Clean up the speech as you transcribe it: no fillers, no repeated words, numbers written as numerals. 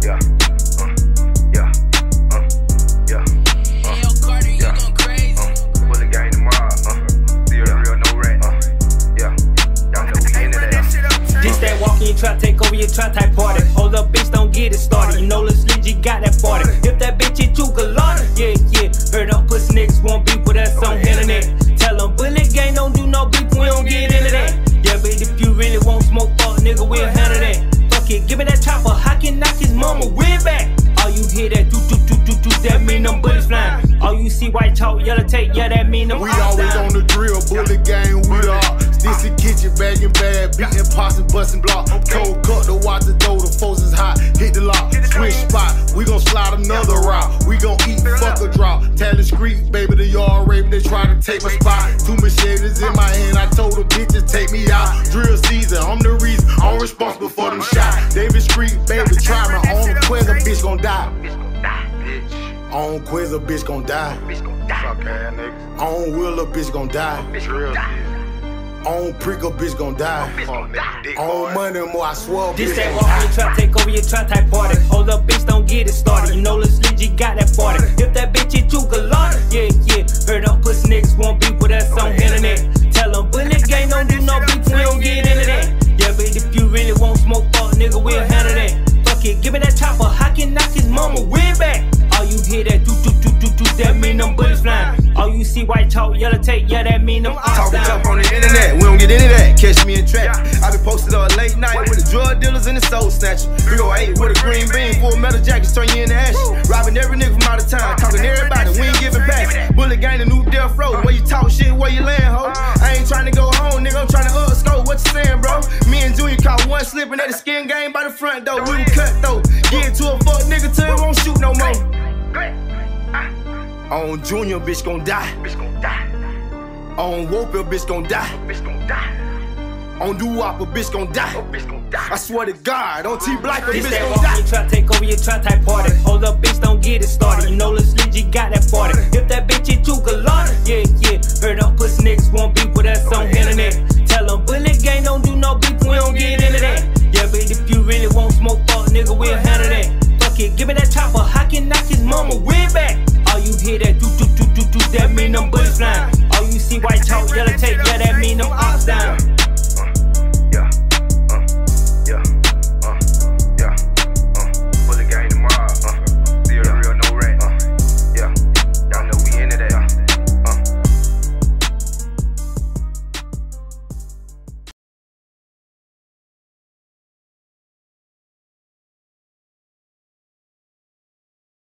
yeah, yeah, yeah, Yo, Carter, you going crazy. Bullet gang tomorrow, still real, no rat, yeah, y'all know we into that. This that walk in your trap, take over your trap type party. Hold up, bitch, don't get it started. You know Lil Slingy got that 40. If that bitch hit you, galata, yeah, yeah. Heard them pussy niggas want beef with us on internet. Tell them Bullet gang don't do no beef, we don't get into that. Yeah, but if you really want smoke, fuck nigga, we'll handle that. Fuck it, give me that chopper, I can knock his mama way back. All you hear that do, that mean them bullets flying. All you see white chalk, yellow tape, yeah, that mean them. We always on the drill, Bullet gang, we the Stixy kitchen, bagging bad, beating pots and busting block. Cold cut to watch the dough, the force is hot. Hit the lock, switch spot, we gon' slide another route. We gon' eat, fuck a drop. Talent Street, baby, the yard raven, they try to take my spot. 2 machetes in my hand, I told them bitches take me out. Drill season, I'm the reason, I'm responsible for them shots. David Street, baby, try me on the Quizzer, bitch gon' die. On Quizzer, bitch gon' die. Fuck ass niggas. On Willa, bitch gon' die. Real On Prickle, bitch gon' die. On Money More, I swear, This bitch that gon' walk in die. your trap, take over your trap type party. Hold up, bitch, don't get it started. You know Lil Slingy got that 40. If that bitch hit you, galata, yeah, yeah. Heard them pussy niggas want beef with us on internet. Tell them Bullet gang don't do no beef, we don't get into that. Yeah, but if you really want smoke, fuck nigga, we'll handle that. Fuck it, give me that chopper, I can knock his mama way back. All you hear that do, that mean them bullets flying. All you see white chalk, yellow tape, yeah, that mean them ops Talking down. tough on the internet, we don't get into that. Catch me in trap. I been posted up late night with the drug dealers and the soul snatchers. 308 with a green bean, full metal jackets, turn you into ashes. Robbing every nigga from out of town, talking to everybody, we ain't giving back. Bullet gang, the new death row, where you talk shit, where you land, ho. I ain't trying to go home, nigga, I'm trying to scope. What you saying, bro? Me and Junior caught one slipping at the skin game by the front door. We cut though, get to a fuck nigga till he won't shoot no more. On Junior, bitch gon' die. On Whopper, bitch gon' die. On Doo-Wop, bitch gon' die. I swear to God, on T-Black, This bitch that gon' walk in die. your trap, take over your trap type party. Hold up, bitch, don't get it started. You know Lil Slingy got that 40. If that bitch hit you, galata, yeah, yeah. Heard them pussy niggas want beef with us on internet. Tell them Bullet gang don't do no beef, we don't get into that. Yeah, but if you really want smoke, fuck nigga, we'll handle that. Fuck it, give me that chopper, I can knock his mama way back. All you hear that do, that mean them bullets flying. All you see white chalk, yellow tape, yeah, that mean them ops down.